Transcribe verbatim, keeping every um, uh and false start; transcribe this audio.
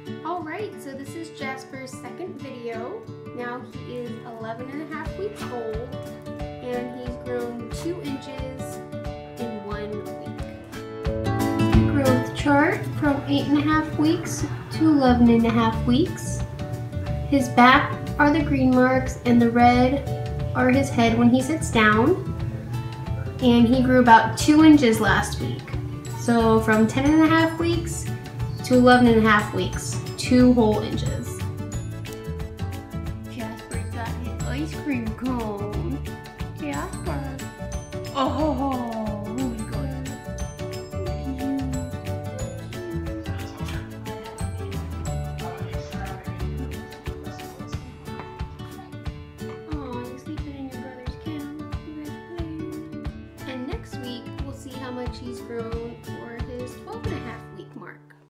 Alright, so this is Jasper's second video. Now he is eleven and a half weeks old and he's grown two inches in one week. Growth chart from eight and a half weeks to eleven and a half weeks. His back are the green marks and the red are his head when he sits down. And he grew about two inches last week. So from ten and a half weeks to eleven and a half weeks, two whole inches. Jasper's got his ice cream cone. Jasper. Oh, oh my God. Oh, you're sleeping in your brother's kennel. You guys play. And next week, we'll see how much he's grown